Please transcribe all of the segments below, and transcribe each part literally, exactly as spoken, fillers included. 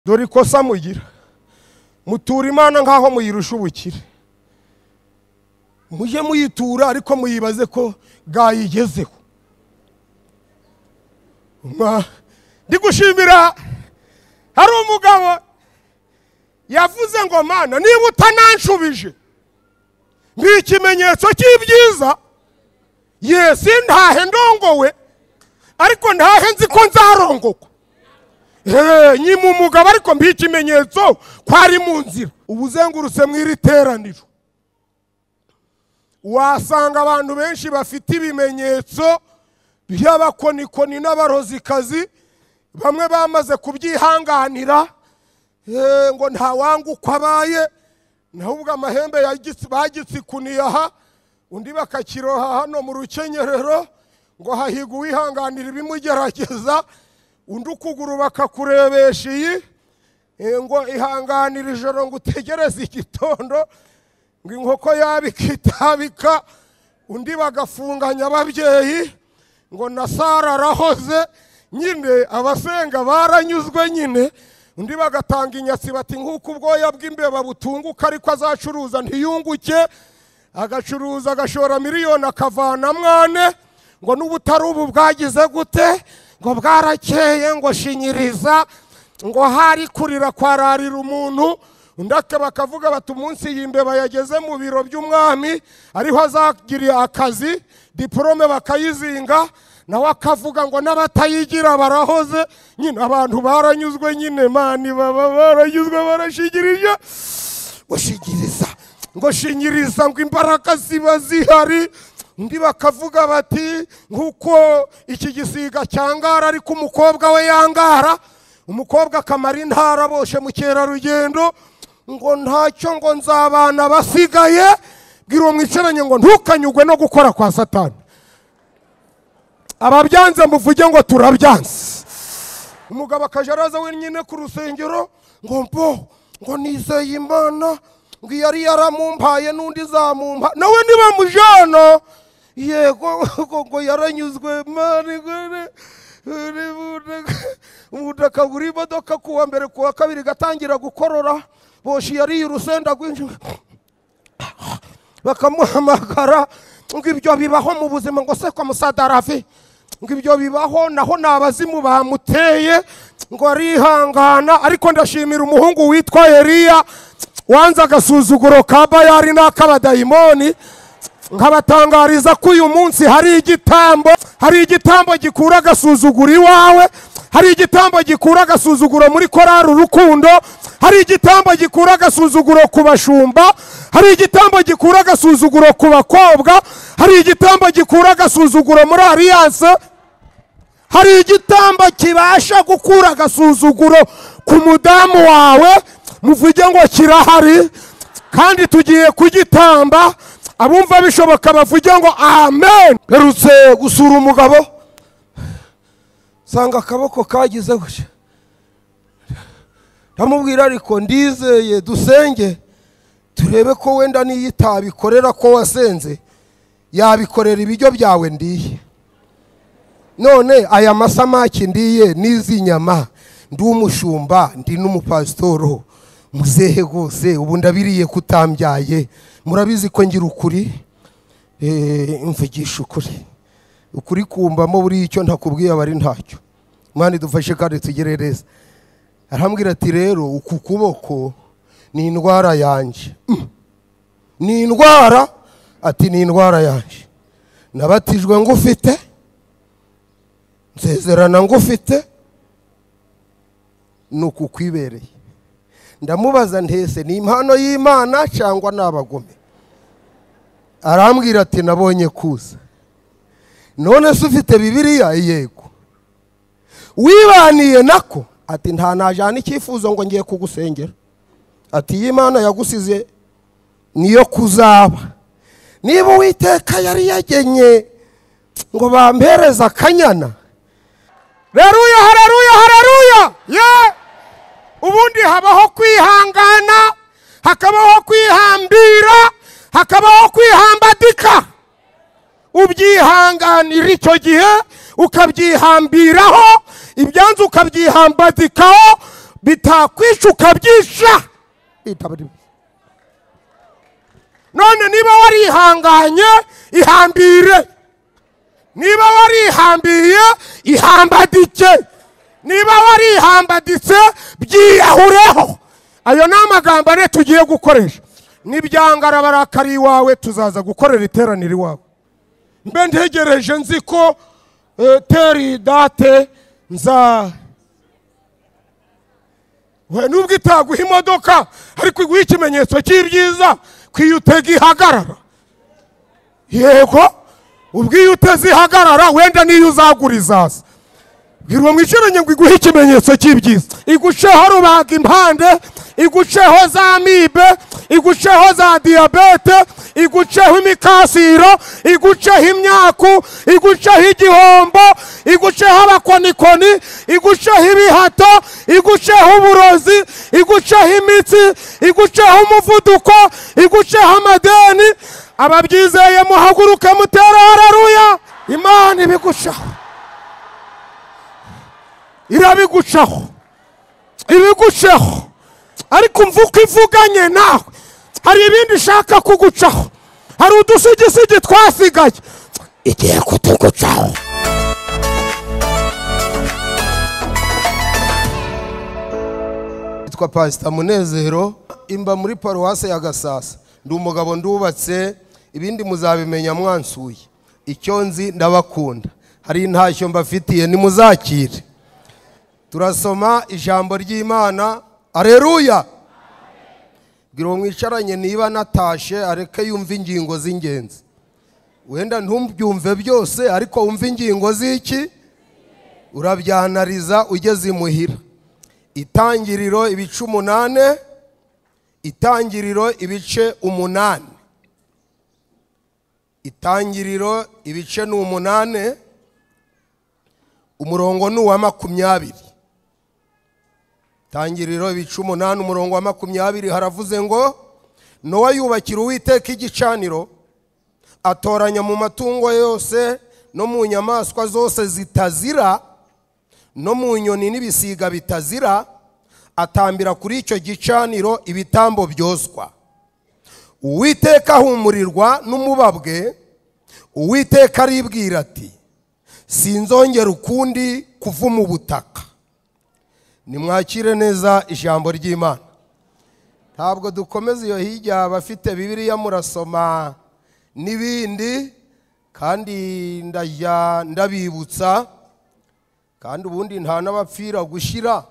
dore ikosa mugira mutura Imana nkaho muyirusha ubukire, muje muyitura ariko muyibaze ko bwayigezeho. Ndi gushimira hari umugabo yavuze ngo Mana niba utananshubije nk'ikimenyetso cy'ibyiza, yesi ntahe ndongowe ariko ntahe nzi ko nzarongokwa. Eh nyima umugabo ariko mbi ikimenyetso kwari mu nzira. Ubuzengurutse mwiri teraniro wasanga abantu benshi bafite ibimenyetso by'abakonikoni n'abarozikazi, bamwe bamaze kubyihanganira eh ngo nta wangu kwabaye, nahubwo amahembe bagitsikuniye aha, undi bakakiroha hano mu rukenyerero ngo hahiga uwihanganira ibimugerageza, undi ukuguru bakakurebesha iyi ngo ihanganira ijoro ngo utegereze igitondo, ngo inkoko yabikitabika, undi bagafunganya ababyeyi ngo na Sara arahoze. Nyine abasenga baranyuzwe nyine, undi bagatanga inyatsi bati nk'uko ubwoya bw'imbeba butunguka ariko azacuruza ntiyunguke, agacuruza agashora miliyoni akavana mwane, ngo n'ubutari ubu bwagize gute ngo bwarakeye, ngo shinyiriza, ngo hari kurira kwararira umuntu. Undake bakavuga bati umunsi y'imbeba yageze mu biro by'umwami ariho azagiriye akazi, diplome bakayizinga, nawe akavuga ngo n'abatayigira barahoze. Nyine abantu baranyuzwe nyine, mani baba baranyuzwe barashigirije, ngo shigiriza ngo shinyiriza ngo imbaraga ziba zihari. Undi bakavuga bati nk'uko iki gisiga cyangara ariko umukobwa we yangara, umukobwa akamara intara boshe mu kerarugendo, ngo ntacyo ngo nzabana basigaye, bwira uwo mwicaranye ngo ntukanyugwe no gukora kwa Satani. Ababyanze muvuge ngo turabyanze. Umugabo akajaraza wenyine ku rusengero ngo mbo ngo nizeye Imana, ngo yari yaramumpaye n'undi zamumpa nawe niba mujana, yego ngo yaranyuzwe mari gore umudaka buri imodoka kuwa mbere kuwa kabiri gatangira gukorora, boshi yari urusenda gwinje bakamuhamagara, ngo ibyo bibaho mu buzima, ngo se ko musadarafi, ngo ibyo bibaho naho nabazimu bamuteye, ngo arihangana. Ariko ndashimira umuhungu witwa Eliya wanza agasuzuguro ka Bayali n'akabadayimoni, nkabatangariza ko uyu munsi hari igitambo, hari igitambo gikura agasuzuguro iwawe, hari igitambo gikura agasuzuguro muri korari Urukundo, hari igitambo gikura agasuzuguro ku bashumba, hari igitambo gikura agasuzuguro ku bakobwa, hari igitambo gikura agasuzuguro muri Alliance, hari igitambo kibasha gukura agasuzuguro ku mudamu wawe. Muvuge ngo kirahari kandi tugiye kugitamba. Abumva bishoboka bavuge ngo amen. Perutse gusura umugabo, sanga akaboko kagize gutya, ndamubwira ariko ndizeye dusenge turebe ko wenda niyitabikorera ko wasenze yabikorera ibiryo byawe ndiye. None aya masamaki ndiye nizi nyama, ndi umushumba ndi n'umupasitoro muzehe gose, ubu ndabiriye kutambyaye, murabizi ko ngira ukuri. Eh mvugisha ukuri, ukuri kumbamo buri icyo ntakubwiye abari ntacyo. Mwana dufashe kandi tugerereza. Arambwira ati rero uku kuboko ni indwara yanje. Mm. Ni indwara? Ati ni indwara yanje. Nabatijwe ngufite, nsezerana ngufite, nuko kwibereye. Ndamubaza ntese ni impano y'Imana cyangwa nabagome? Arambwira ati nabonye kuza. None se ufite Bibiliya? Yego. Wibaniye nako? Ati nta najana icyifuzo ngo ngiye kugusengera. Ati y'Imana yagusize niyo kuzaba. Niba Uwiteka yari yagenye ngo bampereza akanyana. Haleluya, haleluya, haleluya. Yeah. Ubundi habaho kwihangana, hakabaho kwihambira, hakabaho kwihambadika. Ubyihanganira icyo gihe ukabyihambiraho, ibyanzu ukabyihambadikaho, bitakwica ukabyisha. None niba warihanganye ihambire, niba warihambiye ihambadike, niba warihambaditse byiyahureho. Ayo ni amagambo ane tugiye gukoresha. Nibyangara barakari iwawe tuzaza gukorera iteraniro iwawe. Mbe ntegereje nzi ko eh, teri date nza we nubwo itaguha imodoka ariko iguha ikimenyetso cy'ibyiza kwiyutega ihagarara. Yego ubwiye uteze ihagarara wenda niyo uzagurizaza. Bwirwa mwiciranye ngo iguhe ikimenyetso cy'ibyiza. Iguceho rubaga impande, iguceho za mibe, iguceho za diabete, iguceho imikasiro, iguceho imyaku, iguceho igihombo, iguceho abakonikoni, iguceho ibihato, iguceho uburozi, iguceho imitsi, iguceho umuvuduko, iguceho amadeni. Ababyizeye muhaguruke mutere haleluya. Imana ibigucaho, irabigucaho, ibigucaho. Ariko mvuko ivuganye nawe hari ibindi shaka kugucaho. Hari udusigisigi twasigaye igiye kutugucaho. Yitwa Pastor Munezero, imba muri paruwase ya Gasasa. Ndi umugabo ndubatse, ibindi muzabimenya mwansuye. Icyo nzi ndabakunda, hari intashyo mbafitiye nimuzakire. Turasoma ijambo ry'Imana. Haleluya. Bwira mwicaranye niba natashe areke yumva ingingo z'ingenzi. Wenda ntumbyumve byose ariko wumva ingingo z'iki urabyanariza ugeze imuhira. Itangiriro ibice umunane, itangiriro ibice umunane, itangiriro ibice ni umunane, umurongo ni uwa makumyabiri. Tangiriro ibice umunane umurongo wa makumyabiri haravuze ngo Nowa yubakira Uwiteka igicaniro, atoranya mu matungo yose no mu nyamaswa zose zitazira no mu nyoni n'ibisiga bitazira, atambira kuri icyo gicaniro ibitambo byoswa. Uwiteka ahumurirwa n'umubabwe, Uwiteka aribwira ati sinzongera ukundi kuvuma ubutaka. Nimwakire neza ijambo ry'Imana. Ntabwo dukomeza iyo hirya abafite Bibiliya murasoma n'ibindi, kandi ndajya ndabibutsa, kandi ubundi nta n'abapfira gushira,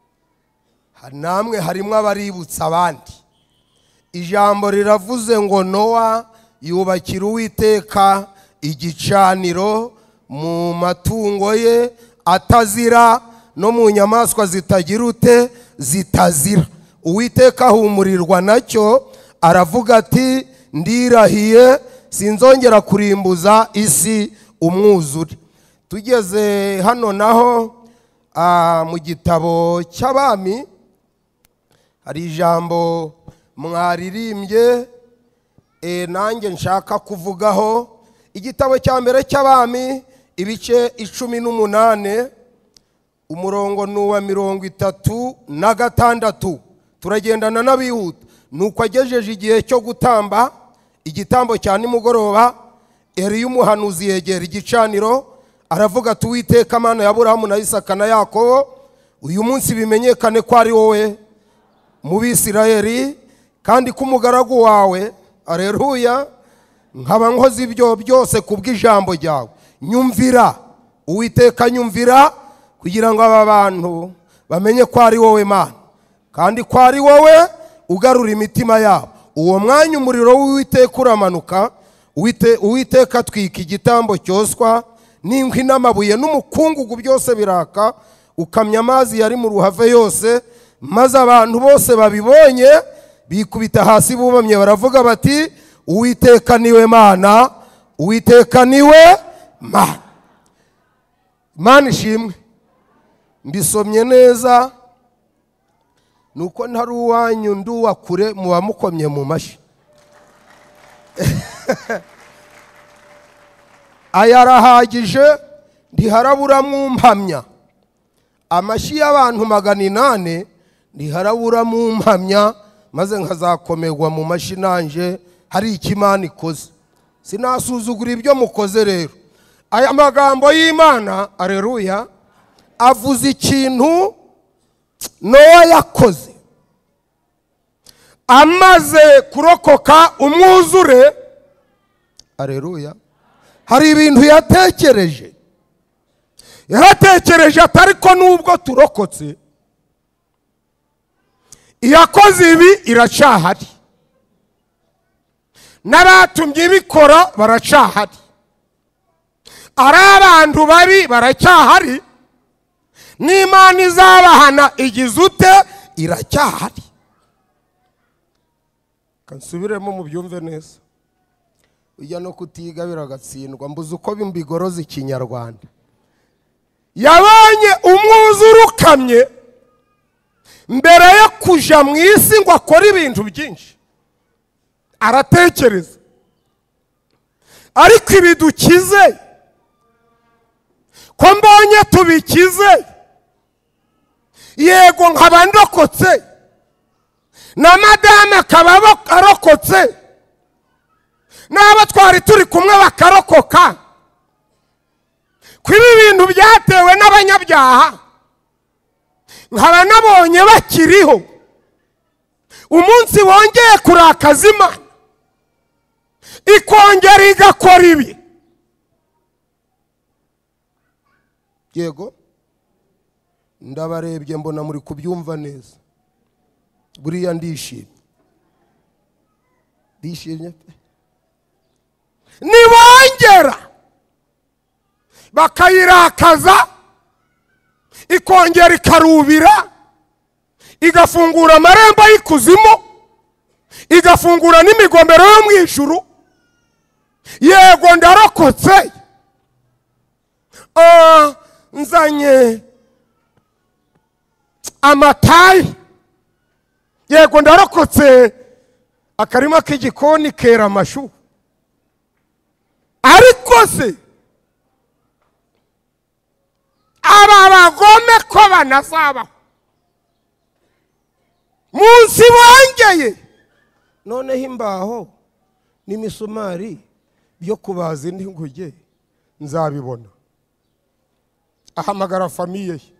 namwe harimo abaributsa abandi. Ijambo riravuze ngo Nowa yubakira Uwiteka igicaniro mu matungo ye atazira no mu nyamaswa zitagira ute zitazira. Uwiteka ahumurirwa nacyo, aravuga ati ndirahiye sinzongera kurimbuza isi umwuzure. Tugeze hano naho mu gitabo cy'Abami hari ijambo mwaririmbye e nanjye nshaka kuvugaho. Igitabo cya mbere cy'Abami ibice icumi n'umunane umurongo nuwa mirongo itatu na gatandatu. Turagendana n'abihuta. Nuko agejeje igihe cyo gutamba igitambo cya nimugoroba, Eliya umuhanuzi yegera igicaniro, aravuga ati Uwiteka Mana ya Aburahamu na Isaka na Yakobo, uyu munsi bimenyekane ko ari wowe mu Bisirayeli, kandi ko umugaragu wawe haleluya nkaba nkoze ibyo byose kubw'ijambo ryawe. Nyumvira Uwiteka, nyumvira, kugira ngo aba bantu bamenye ko ari wowe Mana, kandi ko ari wowe ugarura imitima yabo. Uwo mwanya umuriro w'Uwiteka uramanuka, Uwiteka atwika igitambo cyoswa n'inkwi n'amabuye n'umukungugu byose biraka, ukamya amazi yari mu ruhave yose. Maze abantu bose babibonye bikubita hasi bubamye, baravuga bati Uwiteka niwe Mana, Uwiteka niwe Mana. Imana ishimwe. Mbisomye neza nuko ntari uwanyu nduwa kure muba mukomye mu mashi. Ayarahagije ntiharabura mwumpamya. Amashi y'abantu magana inane ntiharabura mu mpamya maze nkazakomerwa mu mashinanje hari ikimana ikoze. Sinasuzugura ibyo mukoze rero. Aya magambo y'Imana, aleluya, avuze ikintu Nowa yakoze amaze kurokoka umwuzure. Aleluya. Hari ibintu yatekereje. Yaratekereje atari ko nubwo turokotse iyakoze ibi iracahari, n'abatumye ibikora baracahari, ari abantu babi baracyahari, n'Imana izabahana igize ute iracyahari. Kansubiremo mu byumve neza. Ujya no kutiga biragatsindwa, mbuze uko bimbigoroza ikinyarwanda. Yabonye umwuzure ukamye mbere yo kuja mu isi ngo akore ibintu byinshi, aratekereza ariko ibi dukize ko mbonye tubikize, yego nkaba ndokotse na madame akaba arokotse n'abo twari turi kumwe bakarokoka, ko ibi bintu byatewe n'abanyabyaha nkaba nabonye bakiriho, umunsi wongeye kurakaza Imana ikongera igakora ibi, yego ndabarebye mbona muri kubyumva neza. Buriya ndishimye, ndishimye pe. Nibongera bakayirakaza ikongera ikarubira, igafungura amarembo y'ikuzimu, igafungura n'imigomero yo mu ijuru, yego ndarokotse. Ah, nzanye amatayi, yego ndarokotse akarima k'igikoni kera amashu, ariko se aba bagome ko banazabaho munsi bongeye noneho imbaho n'imisumari byo kubaza indi nguge nzabibona. Ahamagara famiye ye,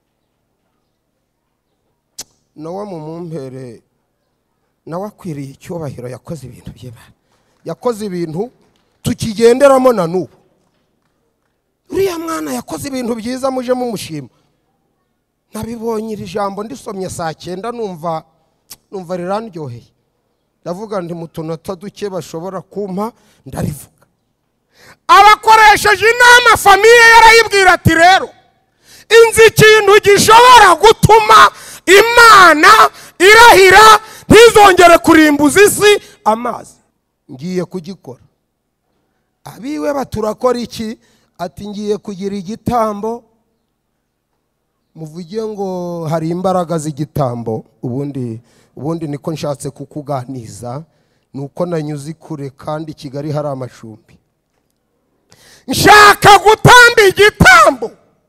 Nowa mu mumpere nawe akwiriye icyubahiro, yakoze ibintu by'Imana, yakoze ibintu tukigenderamo na n'ubu. Uriya mwana yakoze ibintu byiza, muje mumushima. Nabibonye iri jambo ndisomye saa cyenda numva numva rirandyoheye, ndavuga ndi mu tunota duke bashobora kumpa ndarivuga. Abakoresheje inama famiye yarayibwira ati rero inzi ikintu gishobora gutuma Imana irahira ntizongere kurimbuza isi amazi, ngiye kugikora. Abiwe baturakora iki? Ati ngiye kugira igitambo. Muvuge ngo hari imbaraga z'igitambo. Ubundi ubundi niko nshatse kukuganiza, nuko nanyuze kure kandi Kigali hari amashumbi. Nshaka gutamba igitambo,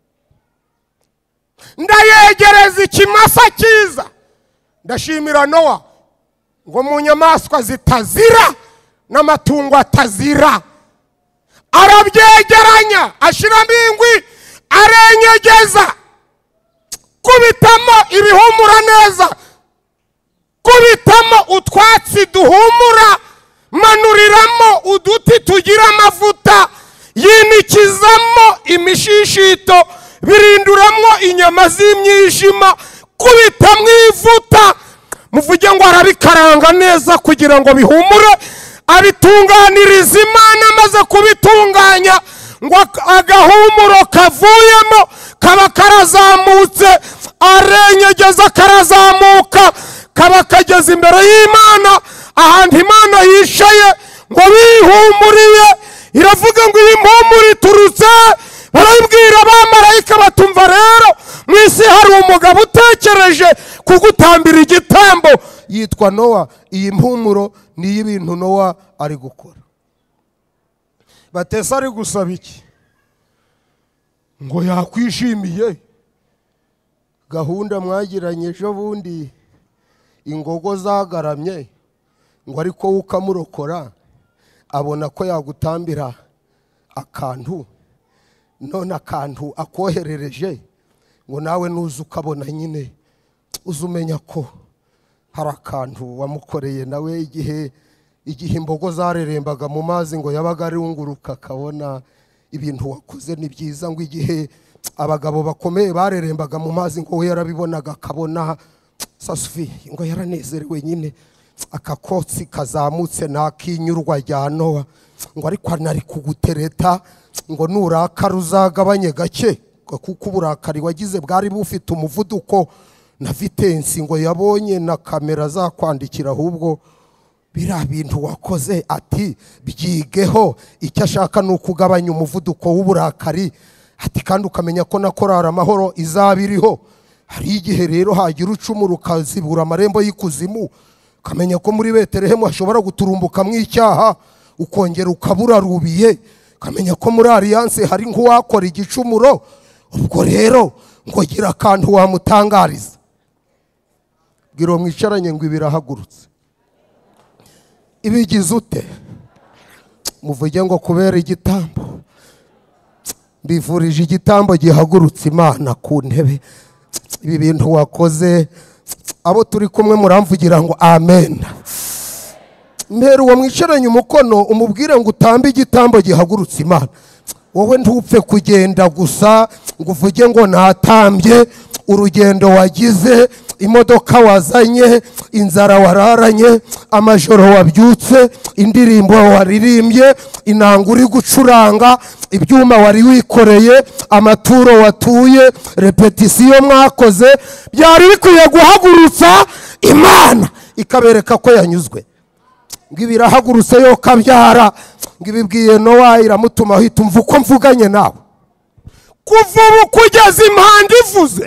ndayegereza ikimasa cyiza. Ndashimira Nowa ngo mu nyamaswa zitazira n'amatungo atazira arabyegeranya, ashiramo ingwi, arenyegeza, kubitamo ibihumura neza, kubitamo utwatsi duhumura, manuriramo uduti tugira amavuta, yinikizamo imishishito, birinduramo inyama z'imyijima, kubitamo ivuta. Muvuge ngo arabikaranga neza kugira ngo bihumure, abitunganiriza Imana, maze kubitunganya ngo agahumuro kavuyemo kaba karazamutse, arenyegeza karazamuka, kaba kageze imbere y'Imana, ahantu Imana yishaye ngo bihumuriye. Iravuga ngo iyi mpumuro iturutse, barabwira abamarayika batumva rero mu isi hari umugabo utekereje kugutambira igitambo, yitwa Nowa. Iyi mpumuro ni y'ibintu Nowa ari gukora. Batesa ari gusaba iki? Ngo yakwishimiye gahunda mwagiranye ejo bundi ingogo zagaramye ngo ariko ukamurokora abona ko yagutambira akantu none akantu akoherereje ngo nawe nuzi ukabona nyine uzumenya ko hari akantu wamukoreye nawe igihe igihe imbogo zarerembaga mu mazi ngo yabaga arunguruka akabona ibintu wakoze ni byiza ngo igihe abagabo bakomeye barerembaga mu mazi ngo we yarabibonaga akabona Sasufi ngo yaranezerewe nyine akakotsi kazamutse nakinyurwa rya Nowa ngo ariko anari kugutereta ngo nurakara uzagabanye gake kuko uburakari wagize bwari bufite umuvuduko na vitensi ngo yabonye na kamera zakwandikira ahubwo bira bintu wakoze ati byigeho icyo ashaka nuko ugabanya umuvuduko w'uburakari ati kandi ukamenya ko nakorara amahoro izabiriho hari igihe rero hagira ucumura ukazibura amarembo y'ikuzimu ukamenya ko muri Betelehemu hashobora guturumbuka mu icyaha ukongera ukabura rubiye ukamenya ko muri Alliance hari nk'uwakora igicumuro ubwo rero ngo gira akantu wamutangariza bwiro mwicaranye ngo ibirahagurutse ibigize ute muvuge ngo kubera igitambo mbivurije igitambo gihagurutse Imana ku ntebe ibi bintu wakoze abo turi kumwe muramvugira ngo amen mbere uwo mwicaranye umukono umubwire ngo utambe igitambo gihagurutse Imana wowe ntupfe kugenda gusa ngo uvuge ngo natambye urugendo wagize imodoka wazanye inzara wararanye amajoro wabyutse indirimbo waririmbye inanga uri gucuranga ibyuma wari wikoreye amaturo watuye repetisiyo mwakoze byari bikwiye guhagurutsa Imana ikabereka ko yanyuzwe ngo ibirahagurutse yo kabyara ngo ibibwiye Nowa iramutuma hita umva uko mvuganye nawe kuva ubu kugeza impanda ivuze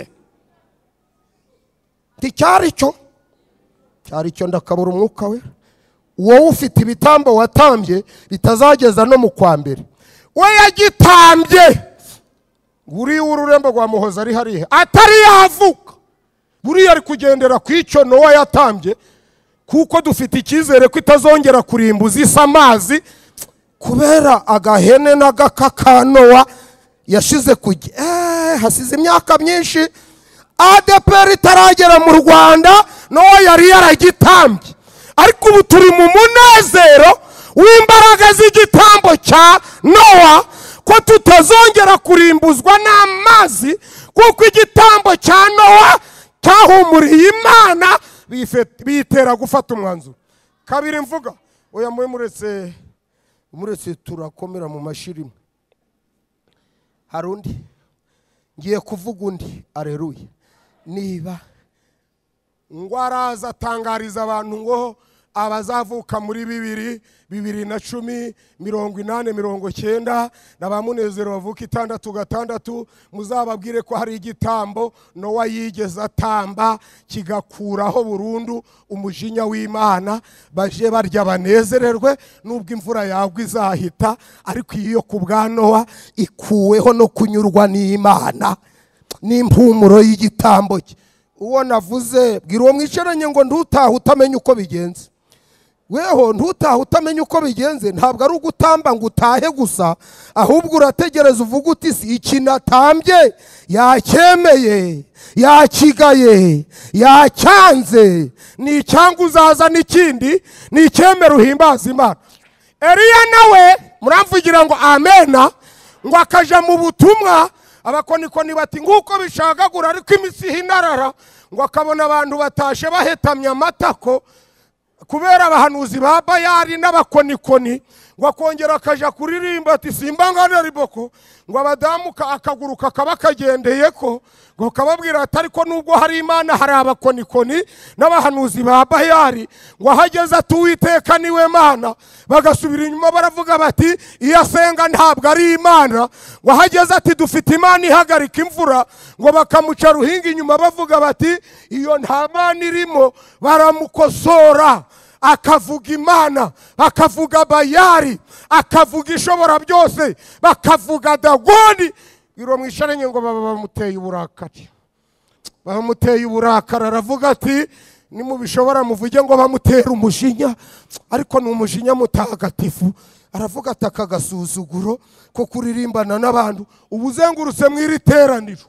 cyari cyo cyari cyo ndakabura umwuka we wowe ufite ibitambo watambye bitazageza no mu kwa mbere we yagitambye guri ururembo rwa Muhoza ari harihe atari yavuka buri ari kugendera ku icyo Nowa yatambye kuko dufite ikizere ko itazongera kurimbuza isa amazi kubera agahene n'agakaka Nowa yashize kujya eh hasize imyaka myinshi A D P R itaragera mu Rwanda Nowa yari yaragitambye ariko ubu turi mu munezero w'imbaraga z'igitambo cya Nowa ko tutazongera kurimbuzwa n'amazi kuko igitambo cya Nowa cyahumuriye Imana bitera gufata umwanzuro kabiri mvuga oya mwe muretse muretse turakomera mu mashirimo harundi ngiye kuvuga undi aleluya niba ngwaraza tangariza abantu ngo abazavuka muri bibiri bibiri na cumi mirongo inane mirongo cyenda n'abamunezero bavuka itandatu gatandatu muzababwire ko hari igitambo Nowa yigeze atamba kigakuraho burundu umujinya w'Imana baje barya banezererwe nubwo imvura yagwa izahita ariko iyo ku bwa Nowa ikuweho no kunyurwa n'Imana n'impumuro y'igitambo cye uwo navuze bwira uwo mwicaranye ngo ntutaha utamenya uko bigenze weho ntutaha utamenya uko bigenze ntabwo ari ugutamba ngo utahe gusa ahubwo urategereza uvuga uti si ikinatambye yacyemeye yakigaye yacyanze ni cyangwa uzaza n'ikindi ni icyemera uhimbaza Imana Eliya nawe muramvugira ngo amena ngo akaja mu butumwa abakonikoni bati nguko bishagagura ariko imisi hinarara ngo akabona abantu batashe bahetamye amatako kubera abahanuzi ba Bayali n'abakonikoni ngo akongera akaja kuririmba ati simbangana riboko ngo abadamuka akaguruka kabakagendeye ko ngo kababwira ati ariko nubwo hari Imana hari abakonikoni n'abahanuzi ba Bayali ngo hageze ati Uwiteka niwe Mana bagasubira inyuma baravuga bati iyo asenga ntabwo ari Imana ngo hageze ati dufite Imana ihagarika imvura ngo bakamuca ruhinga inyuma bavuga bati iyo nta Mana irimo baramukosora akavuga Imana akavuga Bayali akavuga ishobora byose bakavuga Dagoni biro mwisharanye ngo baba bamuteye uburakari bamuteye uburakari aravuga ati nimubishobora muvuge ngo bamutera umujinya, ariko ni umujinya mutagatifu. Aravuga ati aka gasuzuguro ko kuririmbana n'abantu. Ubuzengurutse mw'iri teraniro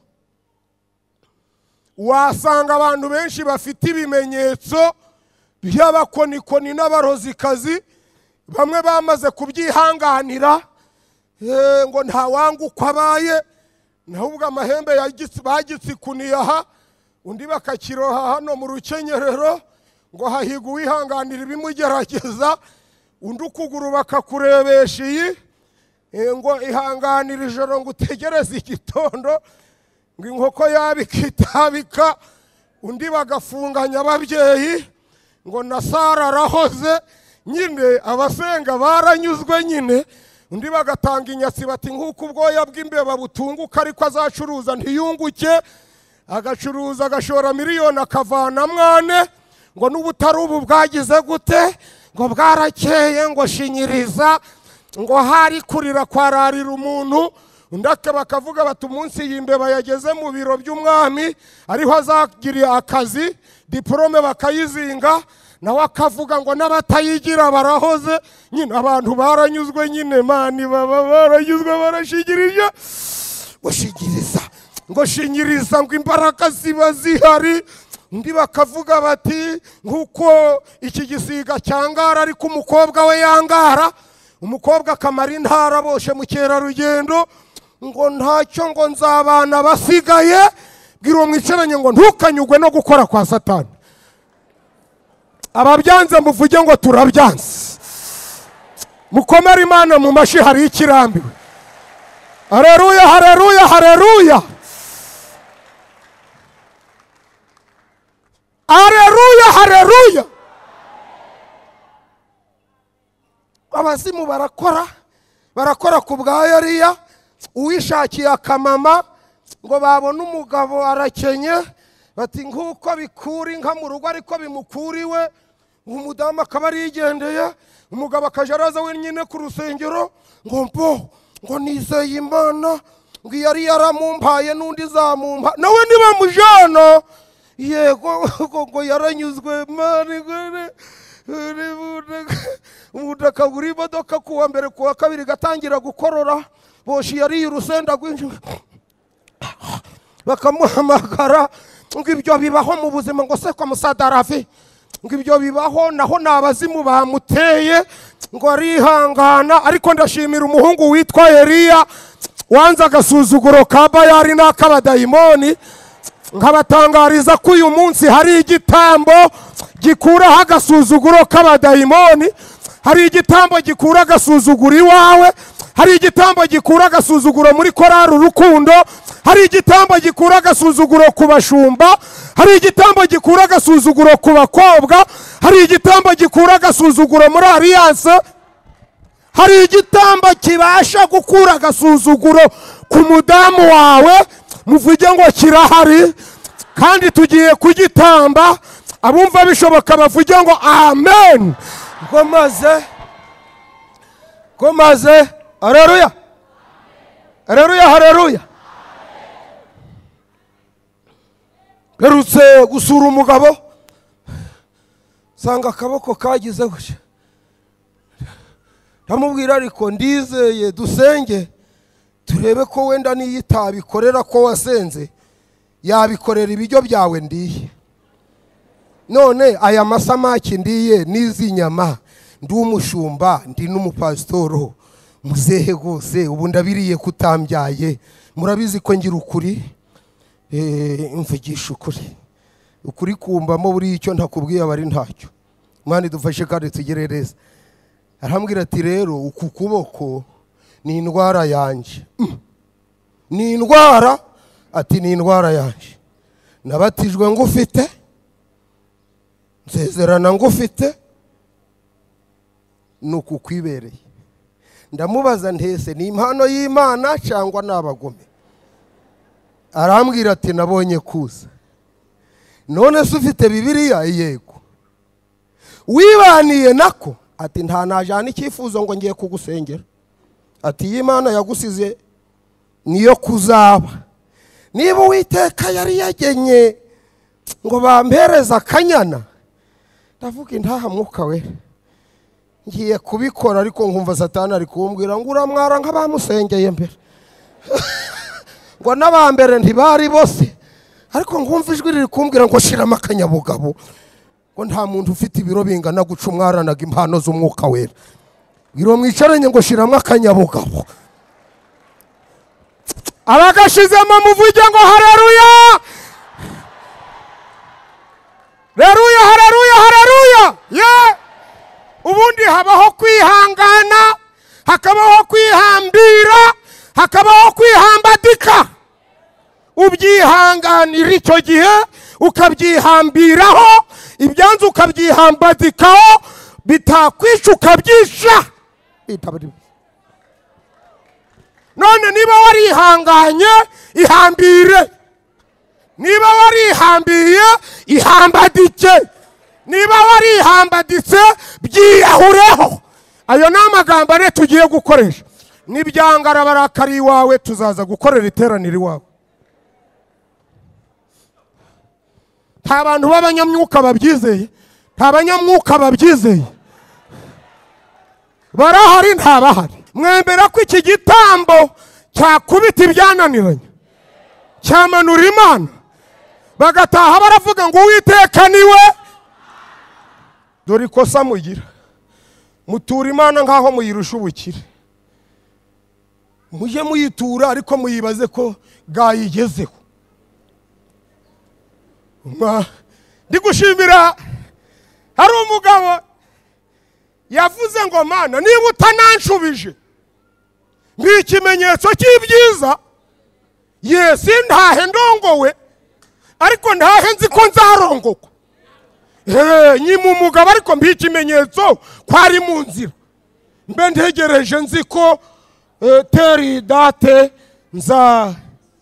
wasanga abantu benshi bafite ibimenyetso by'abakonikoni n'abarozikazi, bamwe bamaze kubyihanganira ngo nta wanga uko abaye, nahubwo amahembe bagitsikuniye aha, undi bakakiroha hano mu rukenyerero ngo hahiga uwihanganira ibimugerageza, undi ukuguru bakakurebesha iyi ngo ihanganira ijoro ngo utegereze igitondo, ngo inkoko yabika itabika, undi bagafunganya ababyeyi ngo na Sara arahoze. Nyine abasenga baranyuzwe nyine, undi bagatanga inyatsi bati nk'uko ubwoya bw'imbeba butunguka ariko azacuruza ntiyunguke, agacuruza agashora miliyoni akavana mwane, ngo n'ubutari ubu bwagize gute, ngo bwarakeye, ngo shinyiriza, ngo hari kurira kwararira umuntu. Undake bakavuga bati umunsi y'imbeba yageze mu biro by'umwami ariho azagiriye akazi, diplome bakayizinga, nawe akavuga ngo n'abatayigira barahoze. Nyine abantu baranyuzwe nyine, mani baba baranyuzwe barashigirije, gushigiriza ngo shinyiriza, ngo imbaraga ziba zihari. Undi bakavuga bati nk'uko iki gisiga cyangara ariko umukobwa we yangara, umukobwa akamara intara boshe mu kerarugendo, ngo ntacyo ngo nzabana basigaye. Bwira uwo mwicaranye ngo ntukanyugwe no gukora kwa Satani. Ababyanze muvuge ngo turabyanze. Mukomere Imana mu mashi, hari ikirambiwe. Haleluya, haleluya, haleluya. Haleluya, haleluya. Abazimu barakora, barakora ku bwa Eliya. Uwishakiye akamama ngo babone umugabo arakenye, bati nk'uko bikura inka mu rugo ariko bimukuriwe, umudamu akaba arigendeye, umugabo akaja araza wenyine ku rusengero ngo mbo ngo nizeye Imana, ngo yari yaramumpaye n'undi zamumpa nawe niba mujana. Yego ngo yaranyuzwe mani gwe umudaka guri imodoka kuwa mbere kuwa kabiri gatangira gukorora, boshi yari urusenda gwinshi bakamuhamagara. Ngo ibyo bibaho mu buzima, ngo se kwa Musadarafi, ngo ibyo bibaho naho nabazimu bamuteye, ngo arihangana. Ariko ndashimira umuhungu witwa Eliya wanze agasuzuguro ka Bayali n'akabadayimoni. Nkabatangariza ko uyu munsi hari igitambo gikuraho agasuzuguro k'abadayimoni, hari igitambo gikura agasuzuguro iwawe, hari igitambo gikura agasuzuguro muri korari Urukundo, hari igitambo gikura agasuzuguro ku bashumba, hari igitambo gikura agasuzuguro ku bakobwa, hari igitambo gikura agasuzuguro muri Alliance, hari igitambo kibasha gukura agasuzuguro ku mudamu wawe. Muvuge ngo kirahari kandi tugiye kugitamba. Abumva bishoboka bavuge ngo amen. Ngo maze ngo maze haleluya, haleluya, haleluya. Garutse gusura umugabo, sanga akaboko kagize gutya, ndamubwira ariko ndizeye dusenge turebe ko wenda niyitabikorera ko wasenze yabikorera ibiryo byawe ndiye. None aya masamaki ndiye nizi nyama, ndi umushumba, ndi n'umupasitoro, muzehe gose ubu ndabiriye kutambyaye, murabizi ko ngira ukuri. Eh, mvugisha ukuri, ukuri kumbamo buri icyo ntakubwiye abari ntacyo. Imana idufashe kandi tugerereza. Arambwira ati rero uku kuboko ni indwara yanje. Mm. Ni indwara? Ati ni indwara yanje. Nabatijwe ngufite, nsezerana ngufite, nuku kwibereye. Ndamubaza ntese ni impano y'Imana cyangwa nabagome? Arambwira ati nabonye kuza. None se ufite Bibiliya? Yego. Wibaniye nako? Ati nta najana icyifuzo ngo ngiye kugusengera. Ati y'Imana yagusize niyo kuzaba. niba Uwiteka yari yagenye ngo bampereza akanyana, ndavuga intaha Mwuka we ngiye kubikora, ariko nkumva Satani ari kumbwira ngo uramwara nk'abamusengeye mbere ngo n'abambere ntibari bose, ariko nkumva ijwi riri kumbwira ngo shiramo akanyabugabo, ngo nta muntu ufite ibiro bingana guca umwaranaga impano z'Umwuka wera. Biro mwicaranye ngo shiramo akanyabugabo. Abagashizemo muvuge ngo haleluya, haleluya, haleluya, haleluya. Yeah. Ubundi habaho kwihangana, hakabaho kwihambira, hakabaho kwihambadika. Ubyihanganira icyo gihe ukabyihambiraho, ibyanzu ukabyihambadikaho, bitakwica ukabyisha. None niba warihanganye ihambire, niba warihambiye ihambadike, niba warihambaditse byiyahureho. Ayo ni amagambo are tugiye gukoresha. Nibyangara barakari iwawe tuzaza gukorera iteraniro iwawe. Nta bantu b'abanyamwuka babyizeye, nta banyamwuka babyizeye, barahari ntabahari. Mwembera ko iki gitambo cyakubita ibyananiranye, cyamanura Imana, bagataha baravuga ngo Uwiteka niwe. Dore ikosa mugira, mutura Imana nkaho muyirusha ubukire. Mujye muyitura ariko muyibaze ko bwayigezeho. Ndi gushimira hari umugabo yavuze ngo Mana niba utananshubije nk'ikimenyetso cy'ibyiza, yesi ntahe ndongowe ariko ntahe nzi ko nzarongokwa. Eh, nyima umugabo ariko mbi ikimenyetso kwari mu nzira, mbe ntegereje nzi ko eh, teri date nza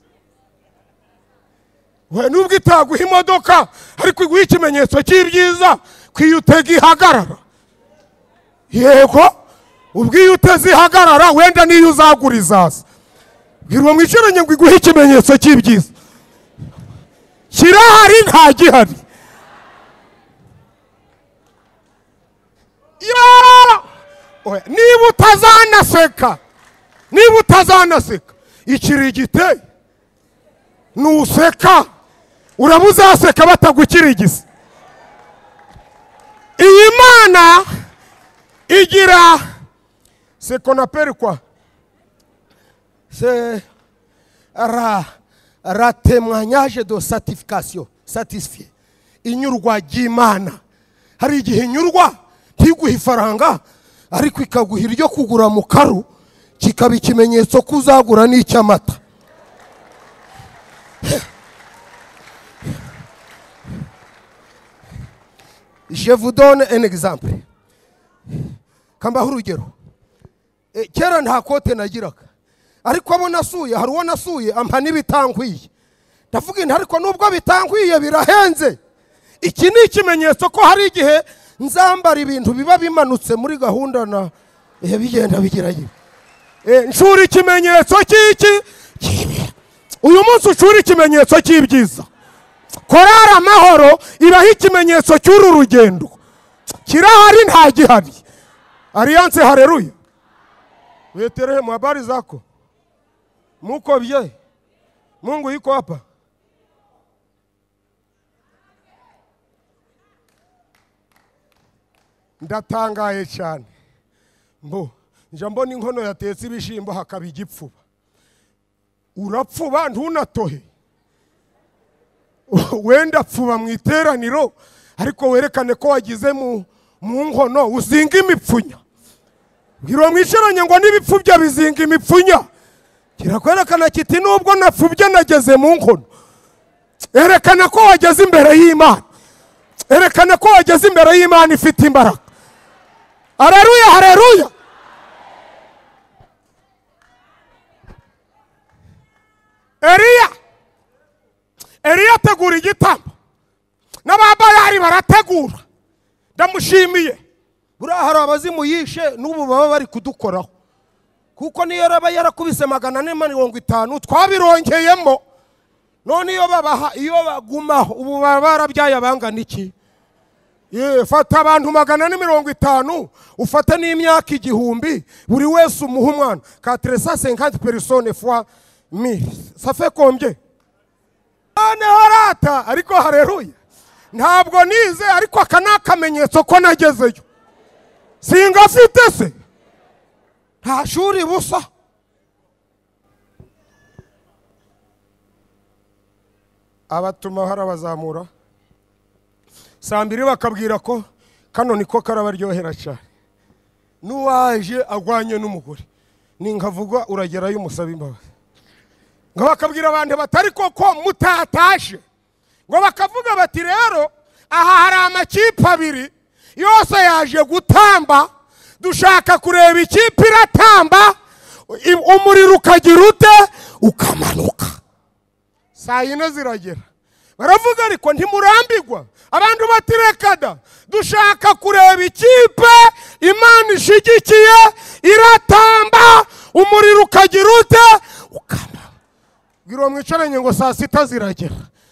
we nubwo itaguha imodoka ariko iguha ikimenyetso cy'ibyiza kwiyutega ihagarara. Yego ubwiye utazihagarara wenda niyo uzagura izaza. Bwirwa mwicaranye ngo iguhe ikimenyetso cy'ibyiza, kirahari nta gihari. Oya, niba utazanaseka, niba utazanaseka ikirigite nuseka urabuzaseka batagukirigisa. Iyi Mana igira ce qu'on appelle quoi, c'est ra ra témoignage de satisfaction, satisfié. Inyurwa ry'Imana, hari igihe inyurwa ntiguha ifaranga ariko ikaguha iryo kugura mu karu, kikaba ikimenyetso kuzagura n'icyamata. Je vous donne un exemple. Kamba urugero. E, kera nta kote nagiraga, ariko abo nasuye hari uwo nasuye ampa n'ibitankwiye. Ndavuga nti ariko nubwo bitankwiye birahenze. Iki ni ikimenyetso ko hari igihe nzambara ibintu biba bimanutse muri gahunda na eh bigenda bigirayo. Eh nshura ikimenyetso cy'iki kibi. Uyu munsi ushura ikimenyetso cy'ibyiza. Korara Amahoro iraho ikimenyetso cy'uru rugendo, kirahari nta gihari. Alliance haleluya. Weterehe mu habari zako, muko bye, Mungu yuko hapa. Ndatangaye cyane. Mbo njambo n'inkono yatetse ibishimbo hakaba igipfuba. Urapfuba ntunatohe. Wenda pfuba mu iteraniro ariko werekane ko wagize mu mu nkono uzinga imipfunya. Bwirwa mwicaranye ngo n'ibipfubya bizinga imipfunya, kirakwerekana kiti nubwo napfubye nageze mu nkono. Erekana ko wageze imbere y'Imana, erekana ko wageze imbere y'Imana ifite imbaraga. Haleluya, haleluya. Eliya Eliya ategura igitambo, n'ababayari barategura. Ndamushimiye. Buriya hari abazimu yishe n'ubu baba bari kudukoraho, kuko niyo raba yarakubise magana ane mirongo itanu twabirongeyemo. none iyo babaha iyo bagumaho ubu barabyaye abangana iki? Ye fata abantu magana na mirongo itanu ufata n'imyaka igihumbi buri wese umuha umwana quatre cent cinquante personnes fois mille ça fait combien? Ane harata ariko haleluya ntabwo nize ariko aka nakamenyetso ko nagezeyo singafite se nta shuri busa. Abatuma harabazamura saa mbiri bakabwira ko kano niko karabaryohera cyane n'uwaje agwanye n'umugore ninkavuga uragerayo umusaba imbabazi ngo bakabwira abantu batari koko mutatashe ngo bakavuga bati rero aha hari amakipe abiri yose yaje gutamba dushaka kureba ikipe iratamba umuriro ukagira ute ukamanuka. Saa yine ziragera baravuga ariko ntimurambigwa abantu batirekada dushaka kureba ikipe Imana ishigikiye iratamba umuriro ukagira ute ukama. Bwira mwicaranye ngo saa sita ziragera.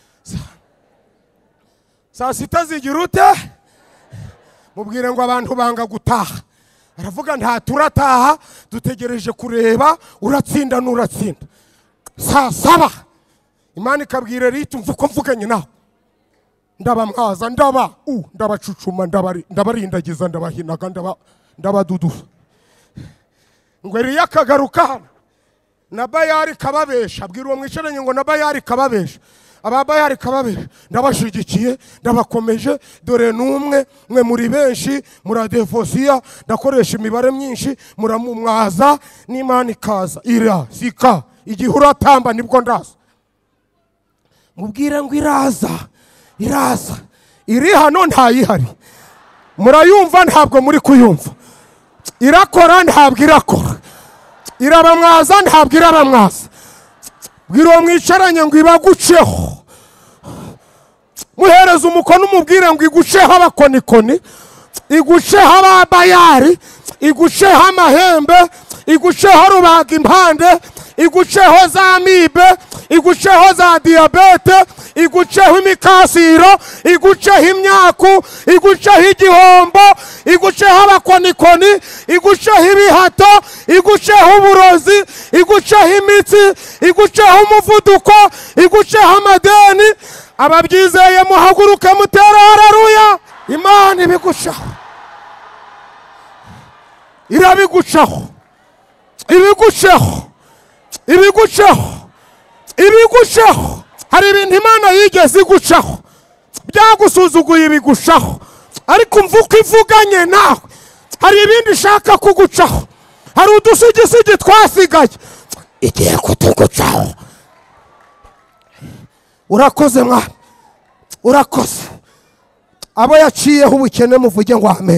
Saa sita zigira ute mubwire ngo abantu banga gutaha. Aravuga nta turataha dutegereje kureba uratsinda n'uratsinda. Saa saba Imana ikabwira rito mvuko mvuganye nawe ndaba mwaza ndaba u ndabacucuma ndabari ndabarindagiza ndabahinaga ndaba ndabadudusa ngo eri yakagaruka hano na Bayari kababesha. Bwira uwo mwicaranye ngo na Bayari kababesha aba Bayari kababesha ndabashigikiye ndabakomeje dore numwe mwe muri benshi muradefosiya ndakoresha imibare myinshi muramumwaza n'Imana ikaza ira sika igihura tamba nibwo ndaza mubwire ngo iraza iraza iri hano ntayihari murayumva ntabwo muri kuyumva irakora ntabwo irakora irabamwaza ntabwo irabamwaza. Bwira uwo mwicaranye ngo ibaguceho muhereza umukono umubwire ngo iguceho abakonikoni iguceho ababayari iguceho amahembe iguceho rubaga impande iguceho za mibe iguceho za diabete iguceho imikasiro iguceho imyaku iguceho igihombo iguceho abakonikoni iguceho ibihato iguceho uburozi iguceho imitsi iguceho umuvuduko iguceho amadeni. Ababyizeye muhaguruke mutera haleluya. Imana ibigucaho irabigucaho ibigucaho ibigucaho ibigucaho. Hari ibintu Imana yigeze igucaho byagusuzuguye ibigucaho ariko mvuko ivuganye nawe hari ibindi ishaka kugucaho. Hari udusigisigi twasigaye igiye kutugucaho. Urakoze mwana urakoze. Abo yaciyeho ubukene muvuge ngo amen.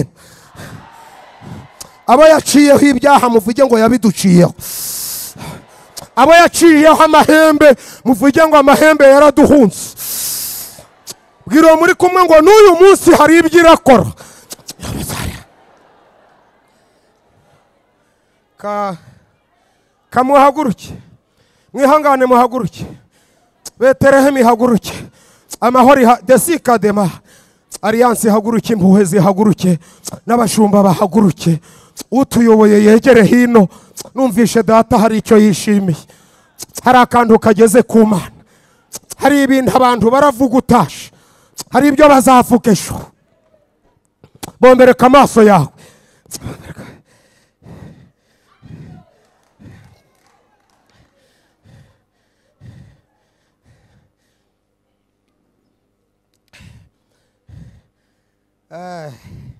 Abo yaciyeho ibyaha muvuge ngo yabiduciyeho. Abo yaciyeho amahembe muvuge ngo amahembe yaraduhunze. Bwira muri kumwe ngo n'uyu munsi hari ibyo irakora. Ka kamuhaguruke mwihangane muhaguruke Betelehemu ihaguruke amahoro desikadema Alliance ihaguruke impuhwe zihaguruke n'abashumba bahaguruke utuyoboye yegere hino numvishe data hari icyo yishimiye. Hari akantu kageze ku Mana hari ibintu abantu baravuga utashe hari ibyo bazavuga ejo. Bombereka amaso yawe Uh,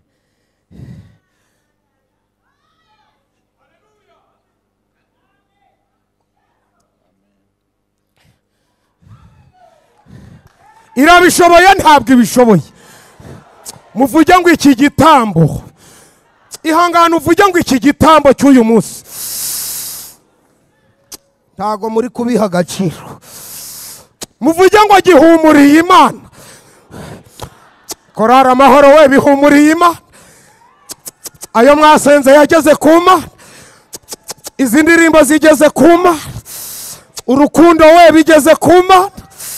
irabishoboye ntabwo ibishoboye. Muvuge ngo iki gitambo ihangana uvuge ngo iki gitambo cy'uyu munsi ntago muri kubiha agaciro. Muvuge ngo gihumuriye Imana. Korara amahoro we bihumuriye Imana. Ayo mwasenze yageze ku Mana. Izi ndirimbo zigeze ku Mana. Urukundo we bigeze ku Mana.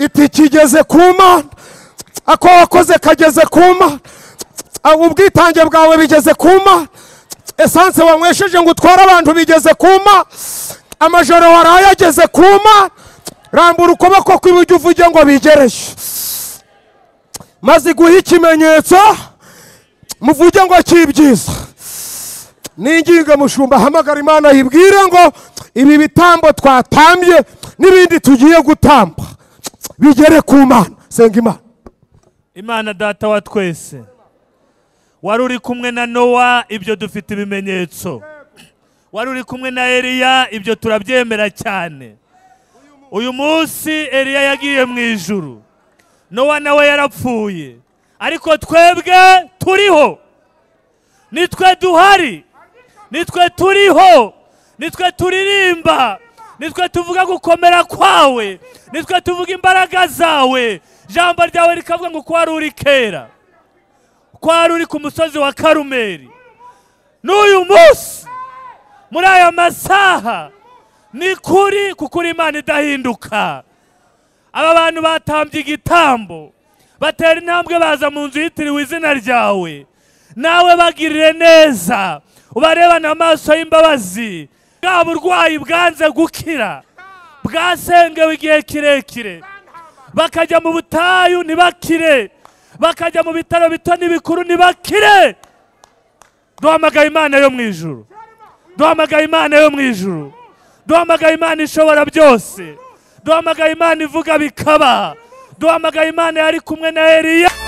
iti kigeze ku Mana, ako wakoze kageze ku Mana, ubwitange bwawe bigeze ku Mana, esanse wanywesheje ngo utware abantu bigeze ku Mana, amajoro waraye ageze ku Mana. Rambura ukuboko kw'iburyo uvuge ngo bigereje, maze guha ikimenyetso muvuge ngo kibyiza. Ninginga mushumba hamagara Imana yibwire ngo ibi bitambo twatambye n'ibindi tugiye gutamba bigere ku Mana. Senga Imana. Imana data wa twese, wari uri kumwe na Nowa, ibyo dufite ibimenyetso. Wari uri kumwe na Eliya, ibyo turabyemera cyane. Uyu munsi Eliya yagiye mu ijuru, Nowa nawe yarapfuye, ariko twebwe turiho. Nitwe duhari, nitwe turiho, nitwe turirimba, nitwe tuvuga gukomera kwawe, nitwe tuvuga imbaraga zawe. Jambo ryawe rikavuga ngo kwari uri kera, kwari uri ku musozi wa Karumeli. N'uyu munsi muri aya masaha ni kuri, kuko uri Imana idahinduka. Aba bantu batambye igitambo, batera intambwe baza mu nzu yitiriwe izina ryawe. Nawe bagirire neza, ubarebana amaso y'imbabazi. Bwa burwayi bwanze gukira, bwasengewe igihe kirekire, bakajya mu butayu ntibakire, bakajya mu bitaro bito n'ibikuru ntibakire. Duhamagaye Imana yo mu ijuru, duhamagaye Imana yo mu ijuru, duhamagaye Imana ishobora byose, duhamagaye Imana ivuga bikaba, duhamagaye Imana yari kumwe na Eliya.